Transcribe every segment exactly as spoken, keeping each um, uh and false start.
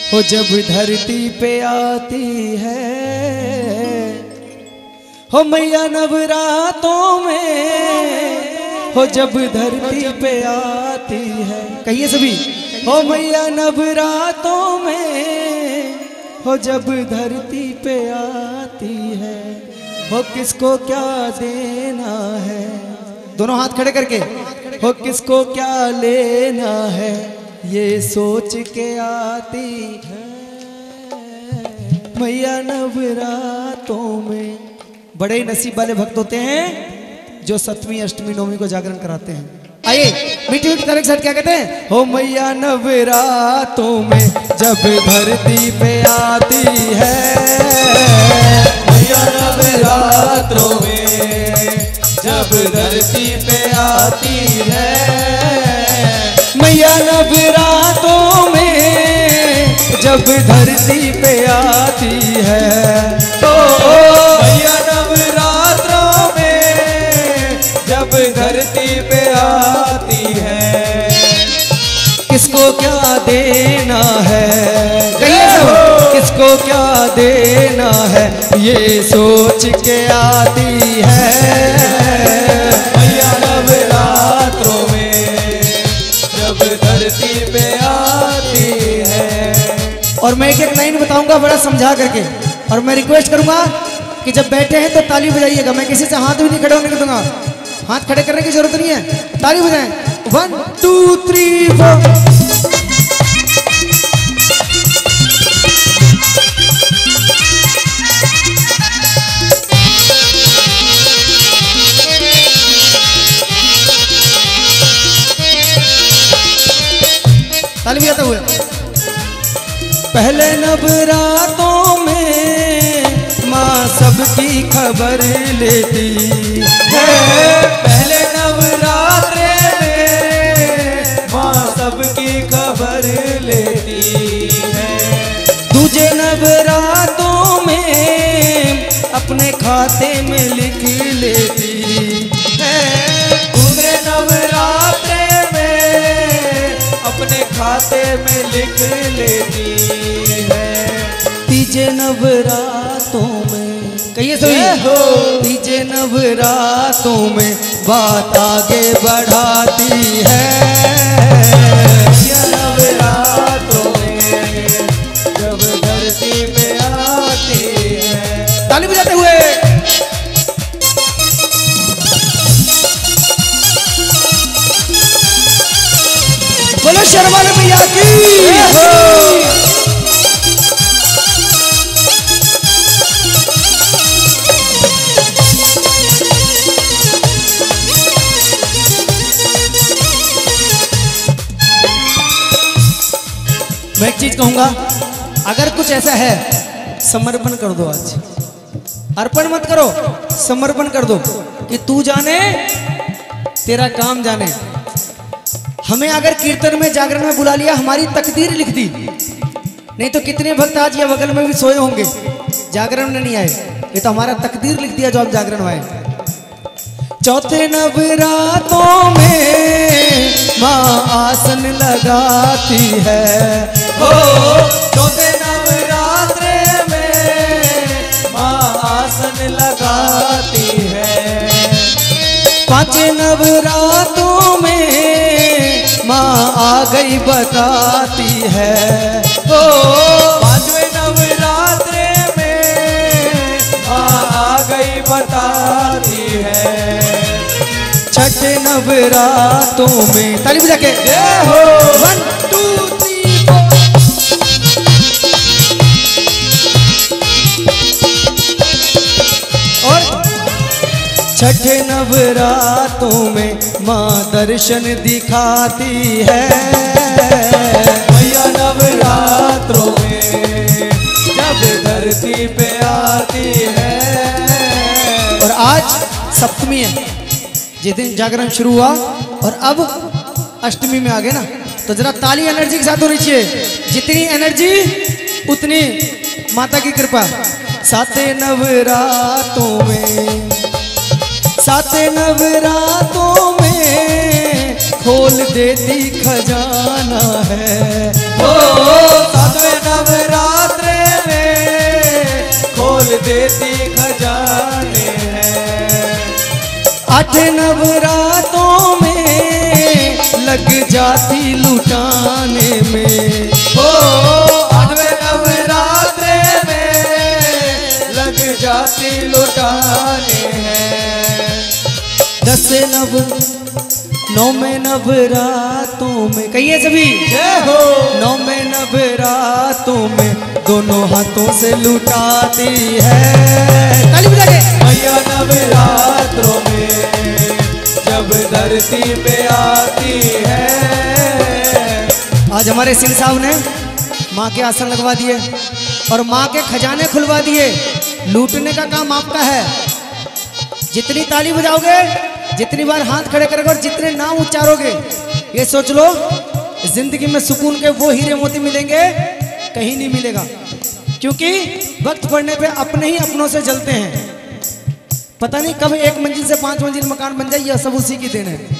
हो जब धरती पे आती है, हो मैया नवरातों में, हो जब धरती पे आती है, कहिए सभी, हो मैया नवरातों में, हो जब धरती पे आती है, हो किसको क्या देना है, दोनों हाथ खड़े करके, हो किसको क्या लेना है, ये सोच के आती है मैया नवरातों में। बड़े ही नसीब वाले भक्त होते हैं जो सप्तमी अष्टमी नवमी को जागरण कराते हैं। आइए मीठी मीठी ताली के साथ क्या कहते हैं, हो मैया नवरातों में जब धरती पे आती है, मैया नवरात्रों में जब धरती पे आती है, मैया नवरातों में जब धरती पे आती है, तो मैया नवरात्रों में जब धरती पे आती है, किसको क्या देना है, कहिए सब, किसको क्या देना है, ये सोच के आती है मैया नवरात्रों में जब धरती पे आती है। और मैं एक एक लाइन बताऊंगा बड़ा समझा करके, और मैं रिक्वेस्ट करूंगा कि जब बैठे हैं तो ताली बजाइएगा, मैं किसी से हाथ भी नहीं खड़े होने दूंगा, हाथ खड़े करने की जरूरत नहीं है, ताली बजाएं, वन टू थ्री फोर। ताली बजाते हुए, पहले नवरातों में माँ सबकी खबर लेती है, पहले नवरात्रे में माँ सबकी खबर लेती है, दूजे नवरातों में अपने खाते में लिख लेती है, दूसरे नवरात्रे में अपने खाते में लिख लेती है, तीजे नवरातों में, कहिए सभी, हो तीजे नवरातों में बात आगे बढ़ाती है मैया नवरात्रों में जब धरती पे आती है। ताली बजाते हुए, बोलो शर्मा मैया की। मैं एक चीज कहूंगा, अगर कुछ ऐसा है समर्पण कर दो, आज अर्पण मत करो, समर्पण कर दो कि तू जाने तेरा काम जाने। हमें अगर कीर्तन में जागरण में बुला लिया, हमारी तकदीर लिख दी, नहीं तो कितने भक्त आज ये बगल में भी सोए होंगे, जागरण में नहीं आए, ये तो हमारा तकदीर लिख दिया जो हम जागरण में आए। चौथे नवरातों में माँ आसन लगाती है, हो चौथे नवरात्रे में माँ आसन लगाती है, पांचवें नवरातों में माँ आ गई बताती है, हो पांचवें नवरात्रे में माँ आ गई बताती है, छठे नवरातों में, ताली बजा के, जय हो वन टू थ्री फोर। और छठे नवरातों में माँ दर्शन दिखाती है मैया नवरात्रों में जब धरती पे आती है। और आज सप्तमी है, जिस दिन जागरण शुरू हुआ और अब अष्टमी में आ गए ना, तो जरा ताली एनर्जी के साथ होनी चाहिए, जितनी एनर्जी उतनी माता की कृपा। साते नवरातों में, साते नवरातों में खोल देती खजाना है, ओ सातवें नव आठ नवरातों में लग जाती लुटाने में, ओ आठवें नवरात्रे में लग जाती लुटाने हैं। दस नव नौ में नवरातों में, कहिए सभी जय हो। नौ में नवरातों में दोनों हाथों से लुटाती है। ताली बजा के। मैया नवरात्रों में जब धरती पे आती है। आज हमारे सिंह साहब ने माँ के आसन लगवा दिए और माँ के खजाने खुलवा दिए। लूटने का काम आपका है। जितनी ताली बजाओगे, जितनी बार हाथ खड़े करोगे और जितने नाम उच्चारोगे, ये सोच लो जिंदगी में सुकून के वो हीरे मोती मिलेंगे, कहीं नहीं मिलेगा। क्योंकि वक्त पड़ने पे अपने ही अपनों से जलते हैं। पता नहीं कब एक मंजिल से पांच मंजिल मकान बन जाए, यह सब उसी की देन है।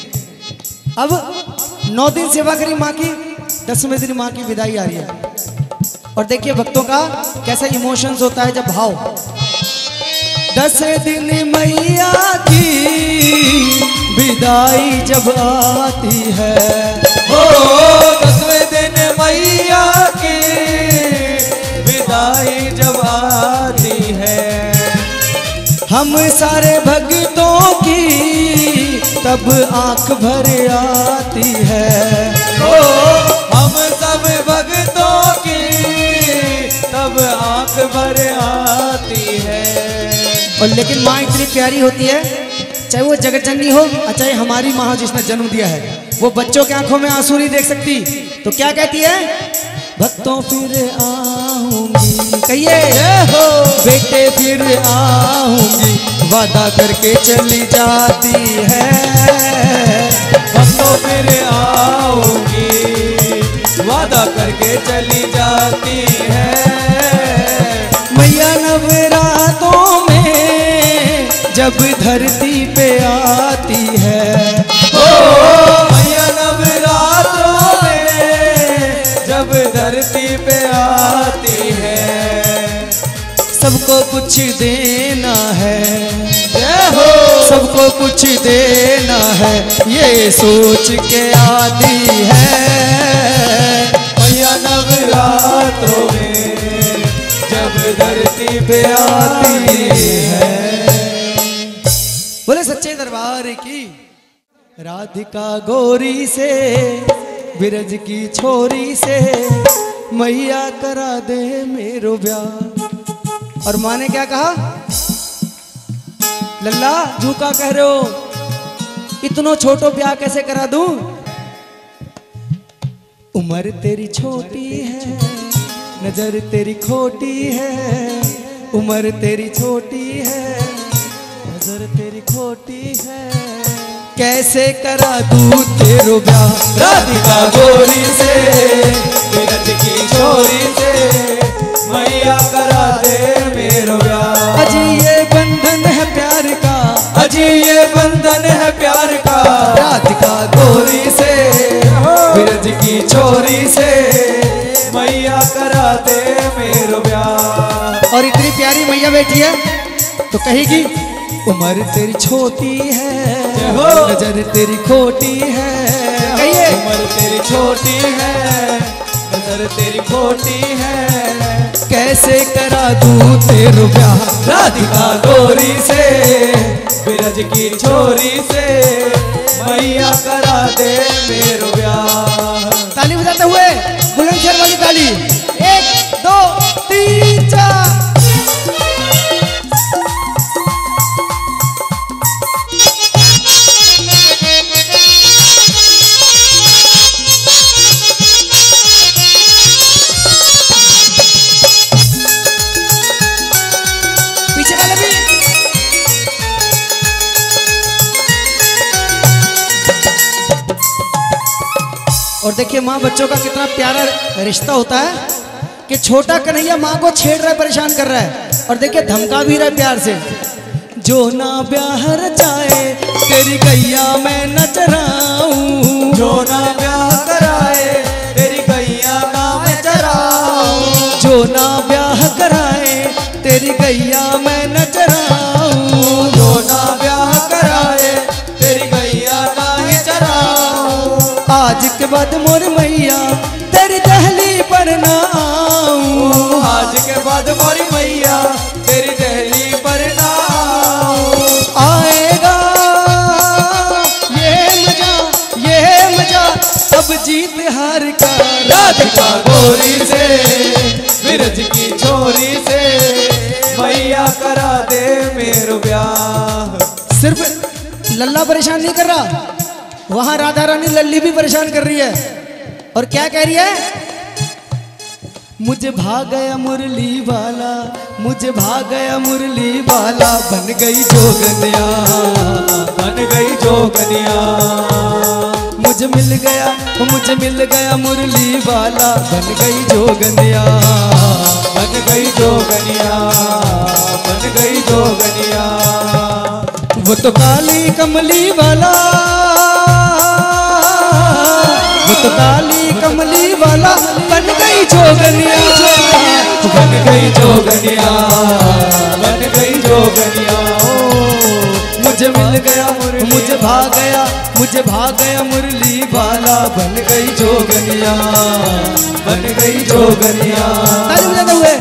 अब नौ दिन सेवा करी माँ की, दसवें दिन माँ की विदाई आ रही है। और देखिए भक्तों का कैसा इमोशंस होता है जब भाव। दस दिन मैया की विदाई जब आती है, ओ दसवें दिन मैया की विदाई जब आती है। हम सारे भक्तों की तब आंख भर आती है। ओ हम सब भक्तों की तब आंख भर आती है। और लेकिन माँ इतनी प्यारी होती है, चाहे वो जगत जननी हो और चाहे हमारी माँ जिसने जन्म दिया है, वो बच्चों के आंखों में आंसू नहीं देख सकती। तो क्या कहती है? भक्तों फिर आऊंगी, कहिए हो बेटे फिर आऊंगी, वादा करके चली जाती है। भक्तों फिर आऊंगी, वादा करके चली जाती है। मैया नवरातों में जब धरती पे आती है, ओ मैया नवरात्रों में जब धरती पे आती है। सबको कुछ देना है, जय हो। सबको कुछ देना है, ये सोच के आती है। मैया नवरात्रों में जब धरती पे आती है। बोले सच्चे दरबार की। राधिका गोरी से बिरज की छोरी से मैया करा दे मेरो ब्याह। और माँ ने क्या कहा? लल्ला झूका कह रहे हो, इतनो छोटो ब्याह कैसे करा दूं? उम्र तेरी छोटी है, नजर तेरी खोटी है। उम्र तेरी छोटी है, नजर तेरी खोटी है, कैसे करा दूं तेरो ब्याह? राधिका गोरी से बिरज की छोरी से मैया करा दे मेरो ब्याह। अजी ये बंधन है प्यार का, अजी ये बंधन है प्यार का। राधिका गोरी से बिरज की छोरी से मैया करा दे मेरो ब्याह। और इतनी प्यारी मैया बैठी है तो कहेगी उम्र तेरी छोटी है, नजर तेरी खोटी है। कहिए उम्र तेरी छोटी है, नजर तेरी खोटी है, कैसे करा दूं तेरो ब्याह? राधिका गोरी से बिरज की छोरी से मैया करा दे मेरो ब्याह। ताली बजाते हुए बुलंदशहर वाली ताली। एक दो तीन चार। पीछे वाले भी। और देखिए माँ बच्चों का कितना प्यारा रिश्ता होता है कि छोटा कन्हैया माँ को छेड़ रहा है, परेशान कर रहा है, और देखिए धमका भी रहा है प्यार से। जो ना ब्याह रचाए तेरी गैया मैं न चराऊं, जो ना ब्याह कराए तेरी गैया ना मैं चराऊं। जो ना ब्याह कराए तेरी गैया मैं न चराऊं। जो ना ब्याह कराए बाद मोर मैया तेरी दहली पर ना आऊं। आज के बाद मोरी मैया तेरी दहली पर ना आऊं। आएगा ये मजा ये मजा अब जीत हार का। राधिका गोरी से बिरज की छोरी से मैया करा दे मेरो ब्याह। सिर्फ लल्ला परेशान नहीं कर रहा, वहां राधा रानी लल्ली भी परेशान कर रही है। और क्या कह रही है? मुझे भाग गया मुरली वाला, मुझे भाग गया मुरली वाला, बन गई जोगनिया, बन गई जोगनिया। मुझे मिल गया मुझे मिल गया मुरली वाला, बन गई जोगनिया, बन गई जोगनिया, बन गई जोगनिया। वो तो काली कमली वाला, वो तो काली कमली वाला, बन गई जोगनिया, बन गई जोगनिया, बन गई जोगनिया। मुझे मिल गया मुझे भाग गया मुझे भाग गया मुरली वाला, बन गई जोगनिया, बन गई जोगनिया। ताली बजाते हुए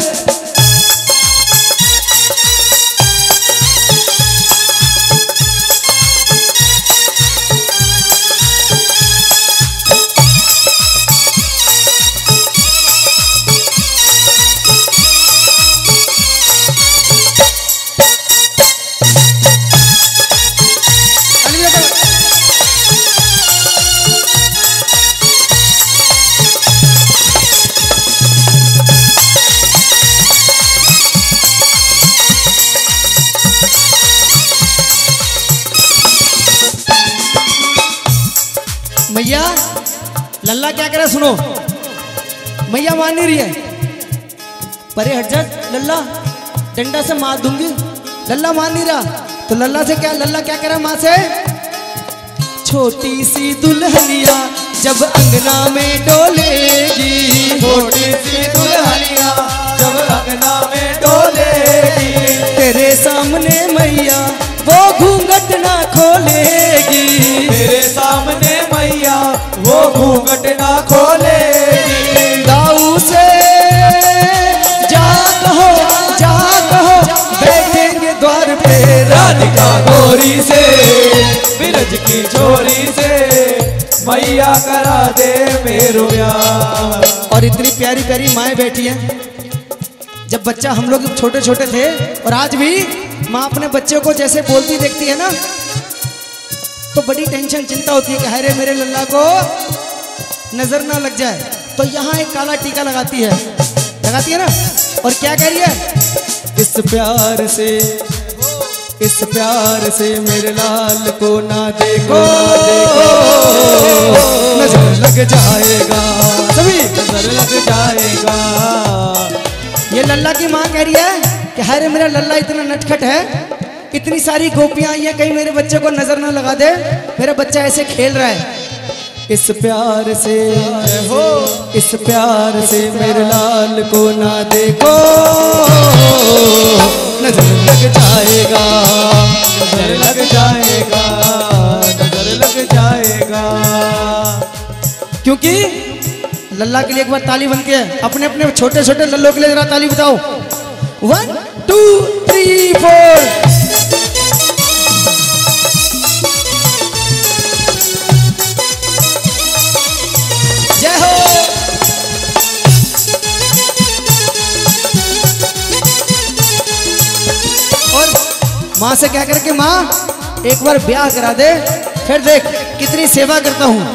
मैया लल्ला क्या करे सुनो। मैया मान नहीं रही है, परे हट जा लल्ला, डंडा से मार दूंगी। लल्ला मान नहीं रहा, तो लल्ला से क्या लल्ला क्या कह रहा माँ से? छोटी सी दुल्हनिया जब अंगना में डोलेगी, छोटी सी दुल्हनिया जब अंगना में डोलेगी, तेरे सामने मैया वो घूंघट ना खोलेगी, तेरे सामने मैया वो घूंघट ना खोलेगी। दाऊ से जा कहो जा कहो बैठेंगे द्वार पे, राधिका गोरी से बिरज की छोरी से मैया करा दे मेरो ब्याह। और इतनी प्यारी प्यारी माएँ बैठी हैं। जब बच्चा हम लोग छोटे छोटे थे और आज भी माँ अपने बच्चे को जैसे बोलती देखती है ना, तो बड़ी टेंशन चिंता होती है कि हाय रे मेरे लल्ला को नजर ना लग जाए, तो यहाँ एक काला टीका लगाती है लगाती है ना। और क्या कह रही है? इस प्यार से इस प्यार से मेरे लाल को ना देखो, नजर लग जाएगा, सभी नजर लग जाएगा। ये लल्ला की माँ कह रही है कि हाय रे मेरा लल्ला इतना नटखट है, इतनी सारी गोपियां आई है, कहीं मेरे बच्चे को नजर ना लगा दे, मेरा बच्चा ऐसे खेल रहा है। इस प्यार से हो इस प्यार से मेरे लाल को ना देखो, नजर लग जाएगा, नजर लग जाएगा, नजर लग जाएगा। क्योंकि लल्ला के लिए एक बार ताली बनती है। अपने अपने छोटे छोटे लल्लों के लिए जरा ताली बताओ। One two three four. जय हो। और माँ से क्या करके माँ एक बार ब्याह करा दे, फिर देख कितनी सेवा करता हूँ।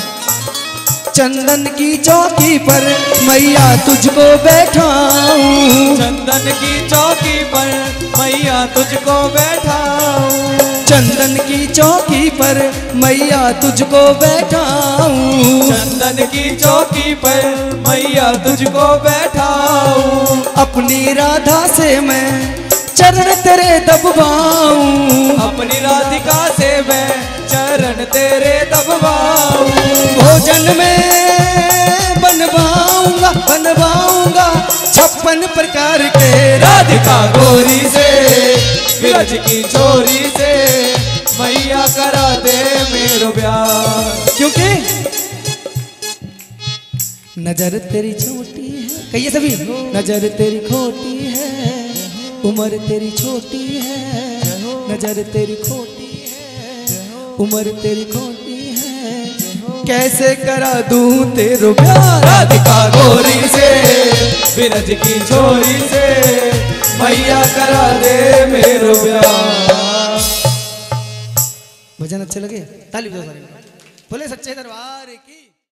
चंदन की चौकी पर मैया तुझको बैठाऊं, चंदन की चौकी पर मैया तुझको बैठाऊं, चंदन की चौकी पर मैया तुझको बैठाऊं, चंदन की चौकी पर मैया तुझको बैठाऊं। अपनी राधा से मैं चरण तेरे दबवाऊं, अपनी राधिका से मैं चरण तेरे दबवाऊं। भोजन में बनवाऊंगा बनवाऊंगा छप्पन प्रकार के, राधिका गोरी से बिरज की छोरी से मैया करा दे मेरो ब्याह। क्योंकि नजर तेरी छोटी है, कहिए सभी। नजर तेरी खोटी है, उम्र तेरी छोटी है, नजर तेरी खोटी है, उम्र तेरी खोटी है, कैसे करा दूं तेरो प्यार राधिका गोरी से बिरज की छोरी से मैया करा दे मेरो प्यार। भजन अच्छे लगे? ताली बजाओ सारे। बोले सच्चे दरबार की।